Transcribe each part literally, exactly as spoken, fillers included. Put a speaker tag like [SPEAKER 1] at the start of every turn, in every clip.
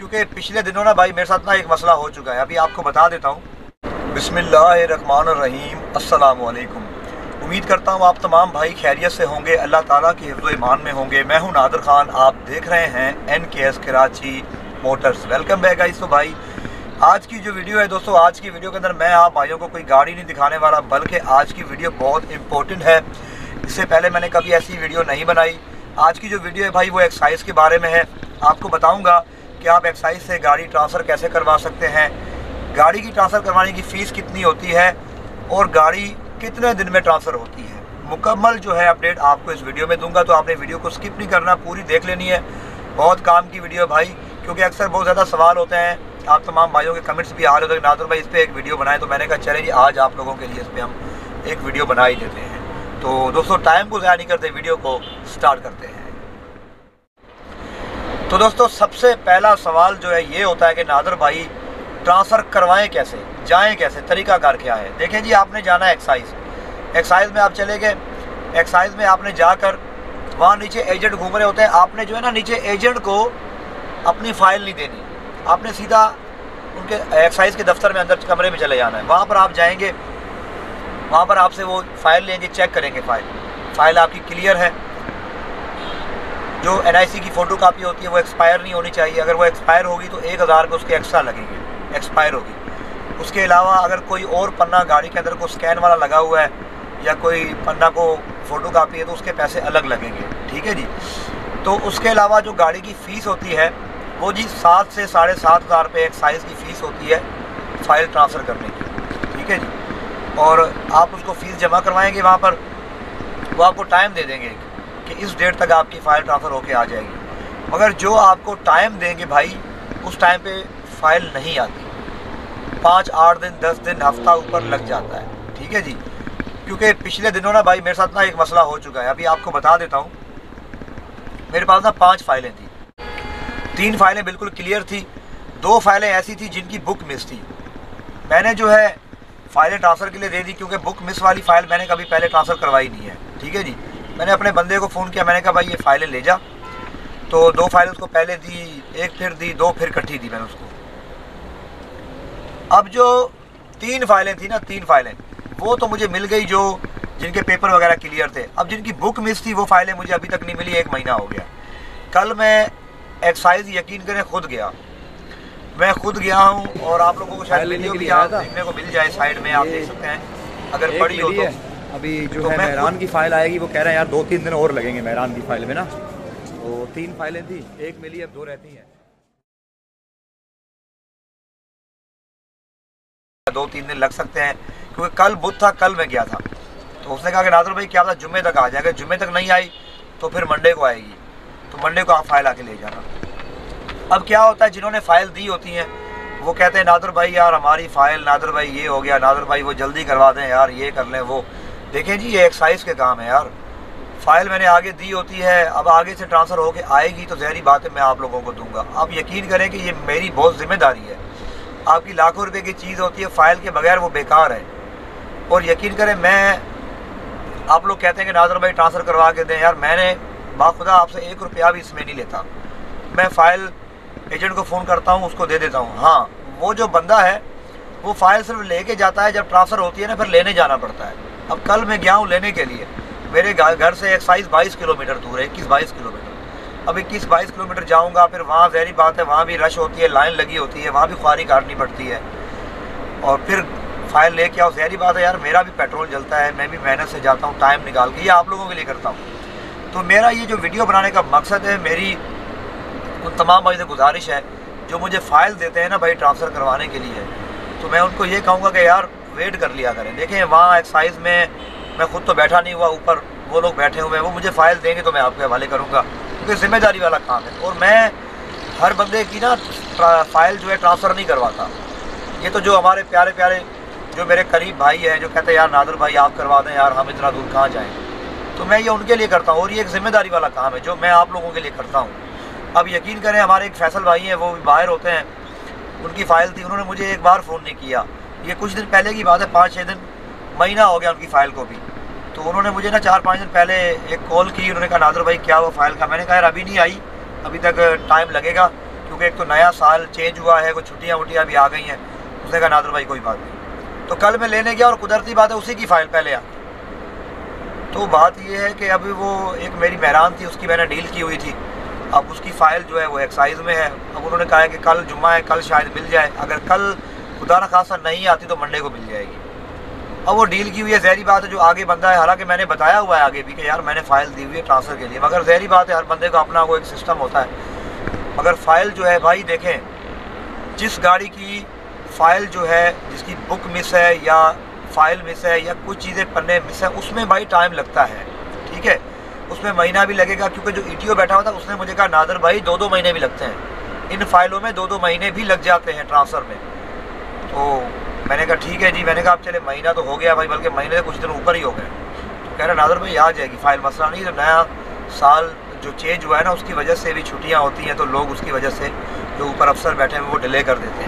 [SPEAKER 1] क्योंकि पिछले दिनों ना भाई मेरे साथ ना एक मसला हो चुका है, अभी आपको बता देता हूँ। बिस्मिल्लाहिर्रहमानिर्रहीम, अस्सलाम वालेकुम। उम्मीद करता हूँ आप तमाम भाई खैरियत से होंगे, अल्लाह ताला की हिफ्ज़ ईमान में होंगे। मैं हूँ नादिर खान, आप देख रहे हैं N K S Karachi motors. Welcome back guys. तो भाई आज की जो वीडियो है दोस्तों, आज की वीडियो के अंदर मैं आप भाइयों को कोई गाड़ी नहीं दिखाने वाला, बल्कि आज की वीडियो बहुत इंपॉर्टेंट है। इससे पहले मैंने कभी ऐसी वीडियो नहीं बनाई। आज की जो वीडियो है भाई वो एक्साइज़ के बारे में है। आपको बताऊंगा कि आप एक्साइज़ से गाड़ी ट्रांसफ़र कैसे करवा सकते हैं, गाड़ी की ट्रांसफ़र करवाने की फ़ीस कितनी होती है और गाड़ी कितने दिन में ट्रांसफ़र होती है। मुकम्मल जो है अपडेट आपको इस वीडियो में दूंगा, तो आपने वीडियो को स्किप नहीं करना, पूरी देख लेनी है। बहुत काम की वीडियो भाई, क्योंकि अक्सर बहुत ज़्यादा सवाल होते हैं, आप तमाम भाइयों के कमेंट्स भी आ रहे होते हैं नादिर भाई इस पर एक वीडियो बनाए। तो मैंने कहा चले जी आज आप लोगों के लिए इस पर हम एक वीडियो बना ही देते हैं। तो दोस्तों टाइम को ज़ाया नहीं करते, वीडियो को स्टार्ट करते हैं। तो दोस्तों सबसे पहला सवाल जो है ये होता है कि नादिर भाई ट्रांसफ़र करवाएं कैसे, जाएं कैसे, तरीक़ाकार क्या है। देखें जी, आपने जाना है एक्साइज़, एक्साइज़ में आप चले गए, एक्साइज़ में आपने जाकर वहाँ नीचे एजेंट घूम रहे होते हैं। आपने जो है ना नीचे एजेंट को अपनी फ़ाइल नहीं देनी, आपने सीधा उनके एक्साइज़ के दफ्तर में अंदर कमरे में चले जाना है। वहाँ पर आप जाएंगे, वहाँ पर आपसे वो फ़ाइल लेंगे, चेक करेंगे फ़ाइल फ़ाइल आपकी क्लियर है। जो एन आई सी की फ़ोटो कापी होती है वो एक्सपायर नहीं होनी चाहिए। अगर वो एक्सपायर होगी तो एक हज़ार रुपये उसके एक्स्ट्रा लगेंगे, एक्सपायर होगी। उसके अलावा अगर कोई और पन्ना गाड़ी के अंदर को स्कैन वाला लगा हुआ है या कोई पन्ना को फ़ोटो कापी है तो उसके पैसे अलग लगेंगे, ठीक है जी। तो उसके अलावा जो गाड़ी की फ़ीस होती है वो जी सात से साढ़े सात हज़ार रुपये एक्साइज़ की फ़ीस होती है फ़ाइल ट्रांसफ़र करने की, ठीक है जी। और आप उसको फ़ीस जमा करवाएंगे वहाँ पर, वो आपको टाइम दे देंगे कि इस डेट तक आपकी फ़ाइल ट्रांसफ़र होके आ जाएगी। मगर जो आपको टाइम देंगे भाई उस टाइम पे फ़ाइल नहीं आती, पाँच आठ दिन दस दिन हफ्ता ऊपर लग जाता है, ठीक है जी। क्योंकि पिछले दिनों ना भाई मेरे साथ ना एक मसला हो चुका है, अभी आपको बता देता हूँ। मेरे पास ना पाँच फ़ाइलें थी, तीन फ़ाइलें बिल्कुल क्लियर थी, दो फ़ाइलें ऐसी थी जिनकी बुक मिस थी। मैंने जो है फ़ाइलें ट्रांसफ़र के लिए दे दी, क्योंकि बुक मिस वाली फ़ाइल मैंने कभी पहले ट्रांसफ़र करवाई नहीं है, ठीक है जी। मैंने अपने बंदे को फ़ोन किया, मैंने कहा भाई ये फ़ाइलें ले जा। तो दो फाइलें उसको पहले दी, एक फिर दी, दो फिर इकट्ठी दी मैंने उसको। अब जो तीन फाइलें थी ना, तीन फाइलें वो तो मुझे मिल गई, जो जिनके पेपर वगैरह क्लियर थे। अब जिनकी बुक मिस थी वो फाइलें मुझे अभी तक नहीं मिली, एक महीना हो गया। कल मैं एक्साइज़ यकीन करें खुद गया, मैं खुद गया हूँ, और आप लोगों को शायद वीडियो भी यहाँ देखने को मिल जाए, साइड में आप देख सकते हैं अगर पड़ी हो तो।
[SPEAKER 2] अभी जो
[SPEAKER 1] तो
[SPEAKER 2] है मेहरान की फ़ाइल आएगी, वो कह रहे हैं यार दो तीन दिन और लगेंगे मेहरान की फ़ाइल में ना। तो तीन फाइलें थी, एक मिली, अब दो रहती हैं।
[SPEAKER 1] दो तीन दिन लग सकते हैं, क्योंकि कल बुध था, कल मैं गया था। तो उसने कहा कि नादिर भाई क्या पता जुम्मे तक आ जाएगा, जुम्मे तक नहीं आई तो फिर मंडे को आएगी, तो मंडे को आप फ़ाइल आके ले जाना। अब क्या होता है, जिन्होंने फ़ाइल दी होती हैं वो कहते हैं नादिर भाई यार हमारी फ़ाइल, नादिर भाई ये हो गया, नादिर भाई वो जल्दी करवा दें यार, ये कर लें वो। देखें जी ये एक्साइज़ के काम है यार, फ़ाइल मैंने आगे दी होती है, अब आगे से ट्रांसफ़र होके आएगी तो ज़हरी बात है मैं आप लोगों को दूंगा। आप यकीन करें कि ये मेरी बहुत ज़िम्मेदारी है। आपकी लाखों रुपए की चीज़ होती है, फ़ाइल के बगैर वो बेकार है। और यकीन करें, मैं आप लोग कहते हैं कि नादिर भाई ट्रांसफ़र करवा के दें, यार मैंने बाखुदा आपसे एक रुपया भी इसमें नहीं लेता। मैं फ़ाइल एजेंट को फ़ोन करता हूँ, उसको दे देता हूँ। हाँ, वो जो बंदा है वो फ़ाइल सिर्फ लेके जाता है, जब ट्रांसफ़र होती है ना फिर लेने जाना पड़ता है। अब कल मैं गया हूँ लेने के लिए, मेरे घर से एक्साइज़ बाईस किलोमीटर दूर है, इक्कीस बाईस किलोमीटर। अब इक्कीस बाईस किलोमीटर जाऊंगा, फिर वहाँ ज़हरी बात है वहाँ भी रश होती है, लाइन लगी होती है, वहाँ भी ख्वारी काटनी पड़ती है, और फिर फ़ाइल लेके आओ। ज़हरी बात है यार मेरा भी पेट्रोल जलता है, मैं भी मेहनत से जाता हूँ टाइम निकाल के, ये आप लोगों के लिए करता हूँ। तो मेरा ये जो वीडियो बनाने का मकसद है, मेरी उन तमाम भाई से गुजारिश है जो मुझे फ़ाइल देते हैं ना भाई ट्रांसफ़र करवाने के लिए, तो मैं उनको ये कहूँगा कि यार वेट कर लिया करें। देखें वहाँ एक्साइज़ में मैं खुद तो बैठा नहीं हुआ, ऊपर वो लोग बैठे हुए हैं, वो मुझे फ़ाइल देंगे तो मैं आपके हवाले करूँगा, क्योंकि ज़िम्मेदारी वाला काम है। और मैं हर बंदे की ना फ़ाइल जो है ट्रांसफ़र नहीं करवाता। ये तो जो हमारे प्यारे प्यारे जो मेरे करीब भाई हैं जो कहते हैं यार नादिर भाई आप करवा दें यार, हम इतना दूर कहाँ जाएँ, तो मैं ये उनके लिए करता हूँ। और ये एक ज़िम्मेदारी वाला काम है जो मैं आप लोगों के लिए करता हूँ। अब यकीन करें, हमारे एक फैसल भाई हैं, वो भी बाहर होते हैं, उनकी फ़ाइल थी, उन्होंने मुझे एक बार फ़ोन नहीं किया। ये कुछ दिन पहले की बात है, पाँच छः दिन महीना हो गया उनकी फ़ाइल को भी। तो उन्होंने मुझे ना चार पाँच दिन पहले एक कॉल की, उन्होंने कहा नादिर भाई क्या हुआ फ़ाइल का। मैंने कहा यार अभी नहीं आई, अभी तक टाइम लगेगा, क्योंकि एक तो नया साल चेंज हुआ है, कुछ छुट्टियाँ वुट्टियाँ भी आ गई हैं। उसने कहा नादर भाई कोई बात नहीं। तो कल मैं लेने गया और कुदरती बात है उसी की फ़ाइल पहले आ। तो बात ये है कि अभी वो एक मेरी मेहरान थी, उसकी मैंने डील की हुई थी। अब उसकी फ़ाइल जो है वो एक्साइज़ में है। अब उन्होंने कहा है कि कल जुम्मा है, कल शायद मिल जाए। अगर कल खुदा न खासा नहीं आती तो मंडे को मिल जाएगी। अब वो डील की हुई है, ज़हरी बात है जो आगे बंदा है, हालांकि मैंने बताया हुआ है आगे भी कि यार मैंने फ़ाइल दी हुई है ट्रांसफ़र के लिए, मगर ज़हरी बात है हर बंदे का अपना वो एक सिस्टम होता है। मगर फ़ाइल जो है भाई देखें, जिस गाड़ी की फ़ाइल जो है, जिसकी बुक मिस है या फ़ाइल मिस है या कुछ चीज़ें पन्ने मिस है, उसमें भाई टाइम लगता है, ठीक है। उसमें महीना भी लगेगा, क्योंकि जो ई टी ओ बैठा हुआ था उसने मुझे कहा नादर भाई दो दो महीने भी लगते हैं, इन फ़ाइलों में दो दो महीने भी लग जाते हैं ट्रांसफ़र में। तो मैंने कहा ठीक है जी। मैंने कहा अब चले महीना तो हो गया भाई, बल्कि महीने से कुछ दिन ऊपर ही हो गए। तो कह रहे नादर भाई आ जाएगी फ़ाइल, मसला नहीं। तो नया साल जो चेंज हुआ है ना, उसकी वजह से भी छुट्टियाँ होती हैं, तो लोग उसकी वजह से जो ऊपर अफसर बैठे हैं वो डिले कर देते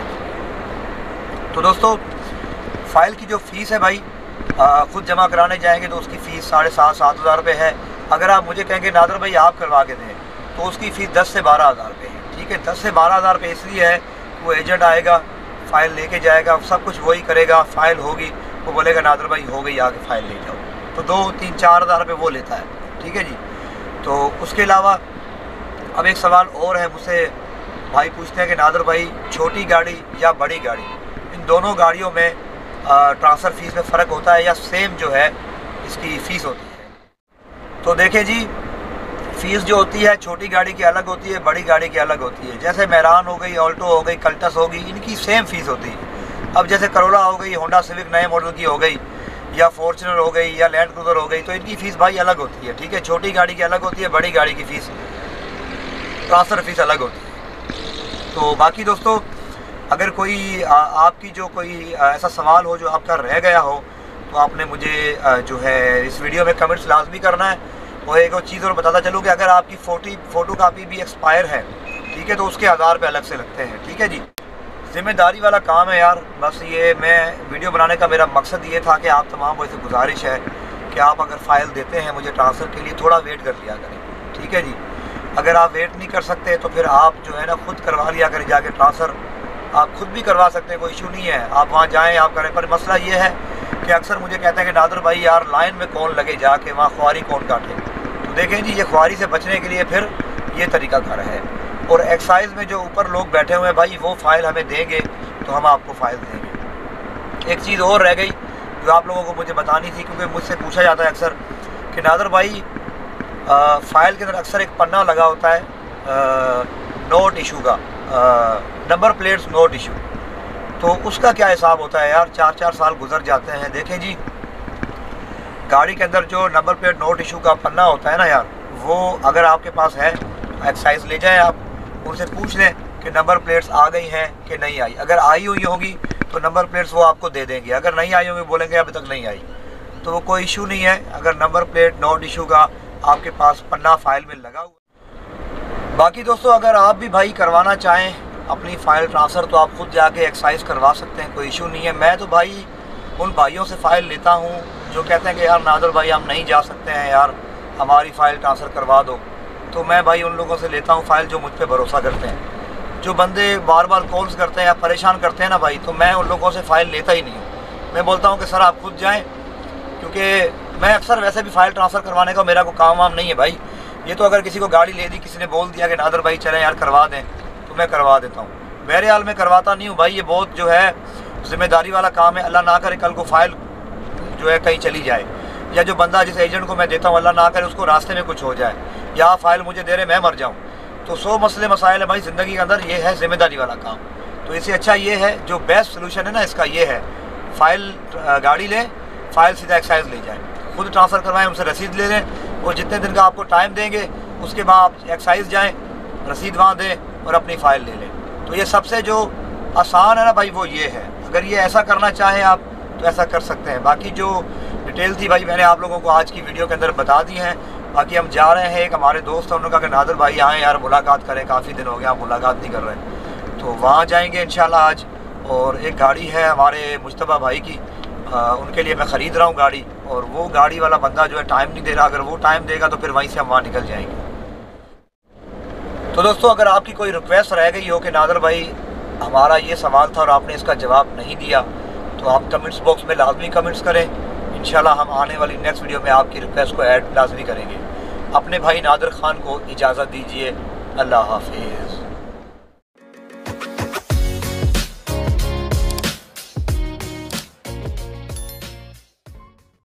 [SPEAKER 1] हैं। तो दोस्तों फ़ाइल की जो फ़ीस है भाई, ख़ुद जमा कराने जाएंगे तो उसकी फ़ीस साढ़े सात सात हज़ार रुपये है। अगर आप मुझे कहेंगे नादर भाई आप करवा के दें तो उसकी फ़ीस दस से बारह हज़ार रुपये है, ठीक है। दस से बारह हज़ार रुपये इसलिए है वो एजेंट आएगा, फ़ाइल लेके जाएगा, सब कुछ वही करेगा, फ़ाइल होगी, वो बोलेगा नादर भाई हो गई, आगे फ़ाइल ले जाओ, तो दो तीन चार हज़ार रुपये वो लेता है, ठीक है जी। तो उसके अलावा अब एक सवाल और है, मुझसे भाई पूछते हैं कि नादर भाई छोटी गाड़ी या बड़ी गाड़ी, इन दोनों गाड़ियों में ट्रांसफ़र फ़ीस में फ़र्क होता है या सेम जो है इसकी फ़ीस होती है? तो देखें जी, फ़ीस जो होती है छोटी गाड़ी की अलग होती है, बड़ी गाड़ी की अलग होती है। जैसे मेरान हो गई, ऑल्टो हो गई, कल्टस हो गई, इनकी सेम फ़ीस होती है। अब जैसे करोला हो गई, होंडा सिविक नए मॉडल की हो गई, या फॉर्च्यूनर हो गई, या लैंड क्रूज़र हो गई, तो इनकी फ़ीस भाई अलग होती है, ठीक है। छोटी गाड़ी की अलग होती है, बड़ी गाड़ी की फ़ीस ट्रांसफ़र फ़ीस अलग होती है। तो बाकी दोस्तों अगर कोई आ, आपकी जो कोई आ, ऐसा सवाल हो जो आपका रह गया हो, तो आपने मुझे आ, जो है इस वीडियो में कमेंट्स लाजमी करना है। और एक और चीज़ और बताता चलूँ कि अगर आपकी फ़ोटी फ़ोटो कापी भी एक्सपायर है, ठीक है, तो उसके हज़ार रुपये अलग से लगते हैं, ठीक है जी। ज़िम्मेदारी वाला काम है यार। बस ये मैं वीडियो बनाने का मेरा मकसद ये था कि आप तमाम को ऐसे गुजारिश है कि आप अगर फ़ाइल देते हैं मुझे ट्रांसफ़र के लिए, थोड़ा वेट कर लिया करें, ठीक है जी। अगर आप वेट नहीं कर सकते तो फिर आप जो है ना खुद करवा लिया करें जाके ट्रांसफ़र। आप खुद भी करवा सकते हैं, कोई इशू नहीं है, आप वहाँ जाएँ आप करें। पर मसला ये है कि अक्सर मुझे कहते हैं कि नादर भाई यार लाइन में कौन लगे जाके, वहाँ ख्वारी कौन काटे। तो देखें जी, ये ख्वारी से बचने के लिए फिर ये तरीक़ाकार है। और एक्साइज़ में जो ऊपर लोग बैठे हुए हैं भाई, वो फ़ाइल हमें देंगे तो हम आपको फ़ाइल देंगे। एक चीज़ और रह गई जो आप लोगों को मुझे बतानी थी, क्योंकि मुझसे पूछा जाता है अक्सर कि नादर भाई फ़ाइल के अंदर अक्सर एक पन्ना लगा होता है नोट इशू का, नंबर प्लेट्स नोट इशू, तो उसका क्या हिसाब होता है यार? चार चार साल गुजर जाते हैं। देखें जी, गाड़ी के अंदर जो नंबर प्लेट नोट इशू का पन्ना होता है ना यार, वो अगर आपके पास है एक्साइज़ ले जाएं, आप उनसे पूछ लें कि नंबर प्लेट्स आ गई हैं कि नहीं आई। अगर आई हुई होगी तो नंबर प्लेट्स वो आपको दे देंगे, अगर नहीं आई होंगी बोलेंगे अभी तक नहीं आई, तो वो कोई इशू नहीं है अगर नंबर प्लेट नोट इशू का आपके पास पन्ना फ़ाइल में लगा हुआ। बाकी दोस्तों अगर आप भी भाई करवाना चाहें अपनी फ़ाइल ट्रांसफ़र, तो आप खुद जाके एक्साइज़ करवा सकते हैं, कोई इशू नहीं है। मैं तो भाई उन भाइयों से फ़ाइल लेता हूँ जो कहते हैं कि यार नादर भाई हम नहीं जा सकते हैं यार, हमारी फ़ाइल ट्रांसफ़र करवा दो, तो मैं भाई उन लोगों से लेता हूँ फ़ाइल जो मुझ पर भरोसा करते हैं। जो बंदे बार बार कॉल्स करते हैं या परेशान करते हैं ना भाई, तो मैं उन लोगों से फ़ाइल लेता ही नहीं हूँ। मैं बोलता हूँ कि सर आप खुद जाएँ, क्योंकि मैं अक्सर वैसे भी फ़ाइल ट्रांसफ़र करवाने का मेरा कोई काम वाम नहीं है भाई। ये तो अगर किसी को गाड़ी ले दी, किसी ने बोल दिया कि नादर भाई चलें यार करवा दें, तो मैं करवा देता हूँ। मेरे हाल में करवाता नहीं हूँ भाई, ये बहुत जो है ज़िम्मेदारी वाला काम है। अल्लाह ना करे कल को फ़ाइल जो है कहीं चली जाए, या जो बंदा जिस एजेंट को मैं देता हूँ अल्लाह ना करे उसको रास्ते में कुछ हो जाए, या फ़ाइल मुझे दे रहे मैं मर जाऊँ, तो सौ मसले मसाइल है भाई ज़िंदगी के अंदर। ये है ज़िम्मेदारी वाला काम। तो इससे अच्छा ये है, जो बेस्ट सोल्यूशन है ना इसका ये है, फ़ाइल गाड़ी लें, फ़ाइल सीधा एक्साइज़ ले जाएँ, खुद ट्रांसफ़र करवाएँ, उनसे रसीद ले लें, और जितने दिन का आपको टाइम देंगे उसके बाद आप एक्साइज़ जाएँ, रसीद वहाँ दें और अपनी फ़ाइल ले लें। तो ये सबसे जो आसान है ना भाई वो ये है। अगर ये ऐसा करना चाहें आप तो ऐसा कर सकते हैं। बाकी जो डिटेल थी भाई मैंने आप लोगों को आज की वीडियो के अंदर बता दी हैं। बाकी हम जा रहे हैं, एक हमारे दोस्त हैं, उन्होंने कहा कि नादर भाई आएँ यार मुलाकात करें, काफ़ी दिन हो गया आप मुलाकात नहीं कर रहे, तो वहाँ जाएंगे इंशाल्लाह आज। और एक गाड़ी है हमारे मुश्तबा भाई की, आ, उनके लिए मैं ख़रीद रहा हूँ गाड़ी, और वो गाड़ी वाला बंदा जो है टाइम नहीं दे रहा, अगर वो टाइम देगा तो फिर वहीं से हम वहाँ निकल जाएंगे। तो दोस्तों अगर आपकी कोई रिक्वेस्ट रह गई हो कि नादर भाई हमारा ये सवाल था और आपने इसका जवाब नहीं दिया, तो आप कमेंट्स बॉक्स में लाजमी कमेंट्स करें। इंशाल्लाह हम आने वाली नेक्स्ट वीडियो में आपकी रिक्वेस्ट को ऐड लाजमी करेंगे। अपने भाई नादर खान को इजाज़त दीजिए। अल्लाह हाफिज़।